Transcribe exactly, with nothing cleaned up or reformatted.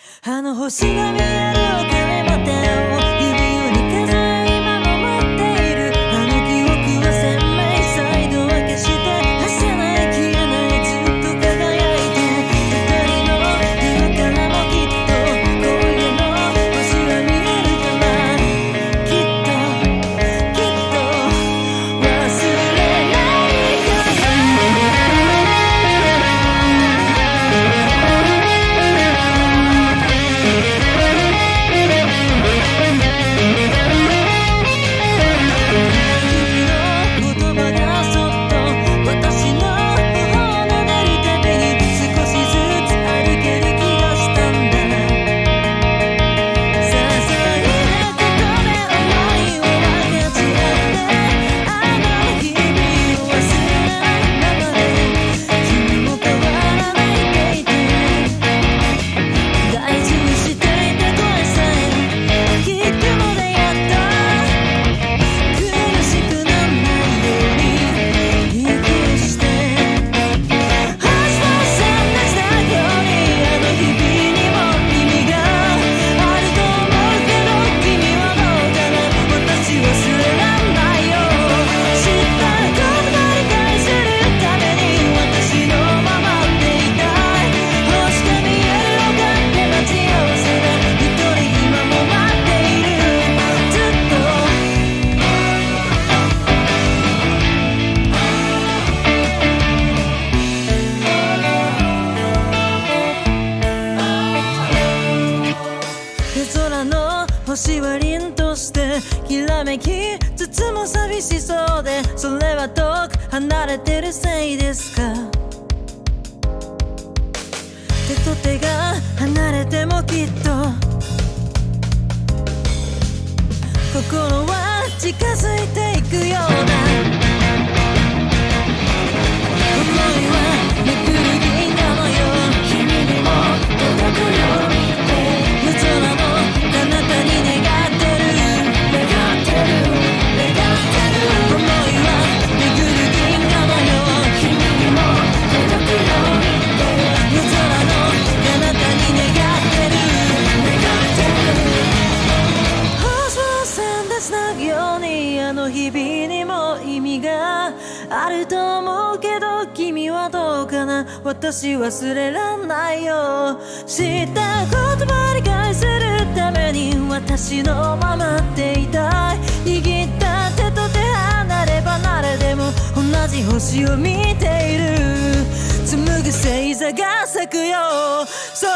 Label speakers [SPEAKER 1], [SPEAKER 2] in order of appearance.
[SPEAKER 1] あの星が見えるお金までを指をに数え今守っているあの記憶は鮮明再度分けして馳せない消えないずっと輝いて二人の今からもきっと今夜の星は見えるかなきっときっと忘れないから星は凛としてきらめきつつも寂しそうでそれは遠く離れてるせいですか手と手が離れてもきっと心は近づいていくような想いはめくる銀河のよう君にも届くように夜空の彼方に願ってる願ってる願ってる想いはめぐる銀河のよう君にも届くように夜空の彼方に願ってる願ってる星を線でつなぐようにあの日々にも意味があると思うけど君はどうかな私忘れらんないよ知った言葉理解するために私のままでいたい握った手と手離れ離れでも同じ星を見ている紡ぐ星座が咲くよそ